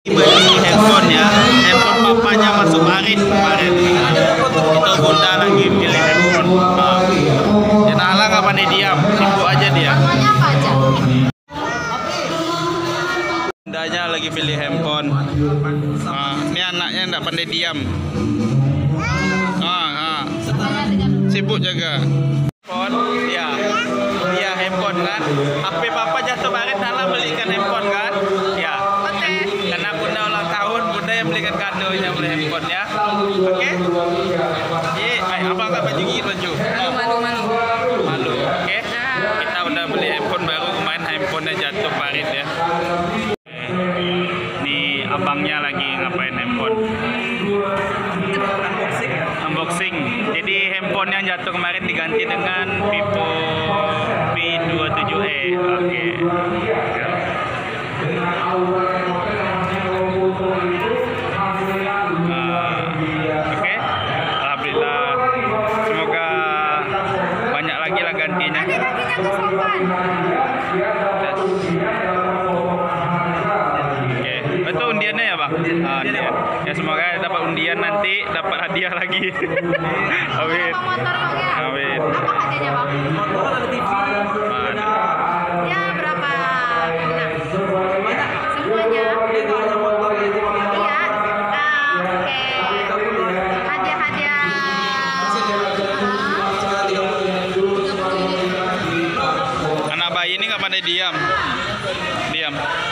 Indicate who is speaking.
Speaker 1: Beli handphone ya, handphone papanya masuk parit kemarin. Itu bunda lagi pilih handphone. Dia nalar kapan dia diam, sibuk aja dia.
Speaker 2: Namanya apa aja?
Speaker 1: Bundanya lagi pilih handphone. Ini anaknya nggak pandai diam. Sibuk jaga. Handphone, dia handphone kan. HP papa jatuh kemarin, nalar belikan handphone kan? Ya. Karena bunda ulang tahun, bunda yang belikan kadonya beli handphone ya. Oke? Abang nggak baju gigi baju. Malu. Oke? Kita udah beli handphone baru, kemarin handphonenya jatuh kemarin ya. Nih abangnya lagi ngapain handphone? Unboxing. Jadi handphone yang jatuh kemarin diganti dengan Vivo V27e. Oke. Oke, alhamdulillah. Semoga banyak lagi lah gantinya. Oke, betul undiannya ya bang? Undian. Ya semoga dapat undian nanti dapat hadiah lagi. Amin. Amin.
Speaker 2: Apa hadiahnya bang?
Speaker 3: Motor ada TV.
Speaker 2: Ya berapa? Semuanya. Iya. Oke. Hadiah-hadiah.
Speaker 1: Anak bayi ini nggak pandai diam.